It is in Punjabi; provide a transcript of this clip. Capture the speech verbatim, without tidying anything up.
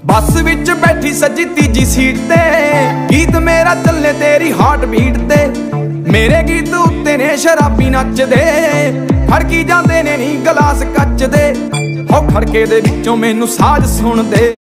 ਬੱਸ ਵਿੱਚ ਬੈਠੀ ਸੱਜੀ ਤੀਜੀ ਸੀਟ ਤੇ, ਗੀਤ ਮੇਰਾ ਚੱਲੇ ਤੇਰੀ ਹਾਰਟ ਬੀਟ ਤੇ। ਮੇਰੇ ਗੀਤ ਉੱਤੇ ਨੇ ਸ਼ਰਾਬੀ ਨੱਚਦੇ, ਖੜਕੀ ਜਾਂਦੇ ਨੇ ਨੀ ਗਲਾਸ ਕੱਚ ਦੇ। ਹੋ ਖੜਕੇ ਦੇ ਵਿੱਚੋਂ ਮੈਨੂੰ ਸਾਜ਼ ਸੁਣਦੇ।